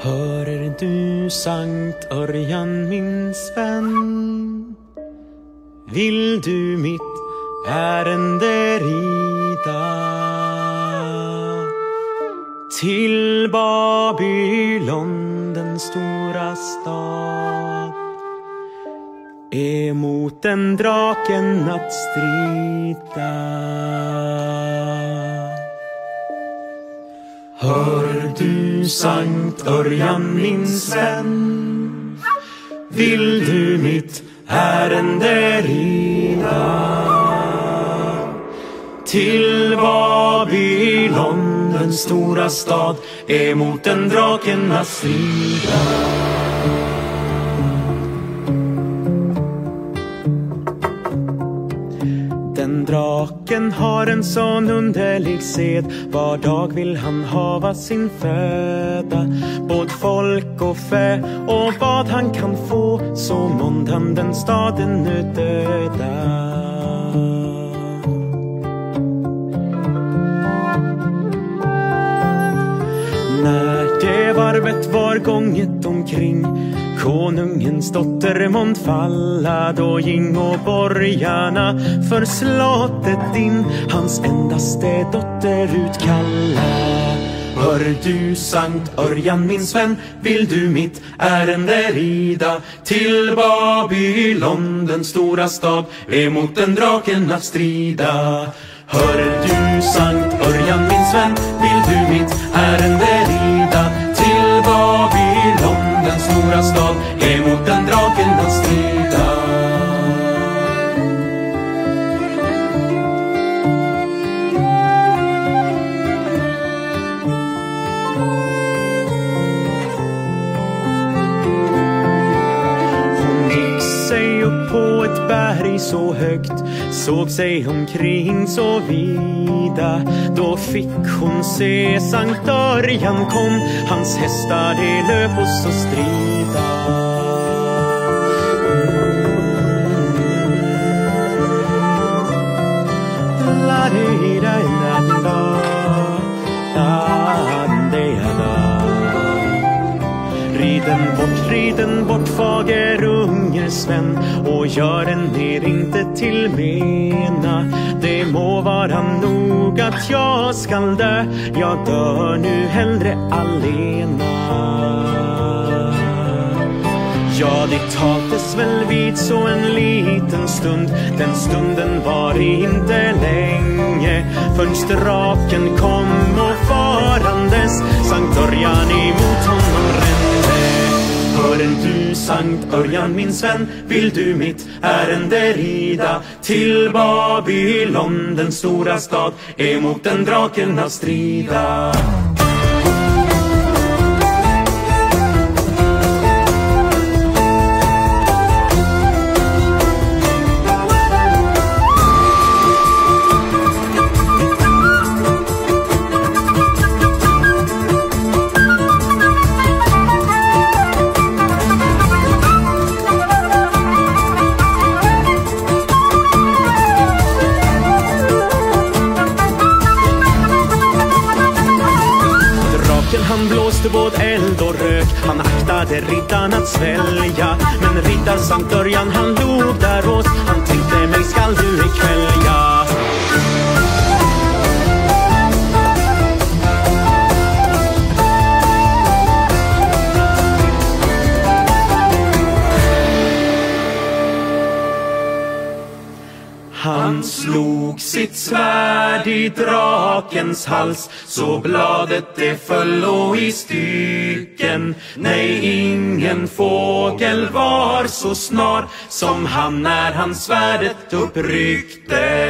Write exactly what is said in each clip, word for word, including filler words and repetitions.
Hör du Sankt Örjan min vän? Vill du mitt ärende rida till Babylon, den stora stad, emot den draken att strida? Hör du Sankt Örjan min vän? Vill du mitt ärende rida till Babylon, den stora stad, emot den draken att strida? Den draken har en sån underlig sed, var dag vill han hava sin föda, både folk och fä, och vad han kan få, så månd han den staden nu döda. När det varvet var gånget omkring, konungens dotter månd falla, då ging och borgarna för slottet in, hans endaste dotter utkalla. Hör du Sankt Örjan min vän, vill du mitt ärende rida till Babylon, den stora stad, emot den draken att strida? Hör du Sankt Örjan min vän, vill du mitt ärende rida till Babylon, den stora stad, emot den draken att strida? Hon gick sig upp på ett berg så högt, såg sig omkring så vida, då fick hon se Sankt Örjan kom, hans hästar de löp och så strida. La di da da da Riden bort, riden bort, fager unger Sven, och gör en er inte till mena. Det må vara nog att jag skall dö, jag dör nu hellre allena. Ja, det taltes väl vid så en liten stund, den stunden var inte länge, först draken kom och farandes Sankt Örjan emot honom rände. Hör du Sankt Örjan min vän, vill du mitt ärende rida till Babylon, den stora stad, emot den draken att strida? Han blåste både eld och rök, han aktade riddarn att svälja, men riddar Sankt Örjan han log däråt, han tänkte mig skall du ikvälja. Han slog sitt svärd i drakens hals, så bladet det föll och i stycken. Nej, ingen fågel var så snar som han när han svärdet uppryckte.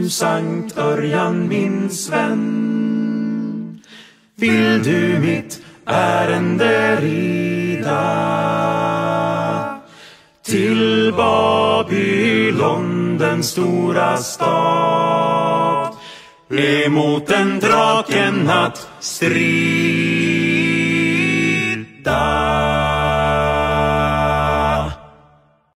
du Sankt Örjan minns vän? Vill du mitt ärende rida till Babylon, den stora stad, emot en draken att strida?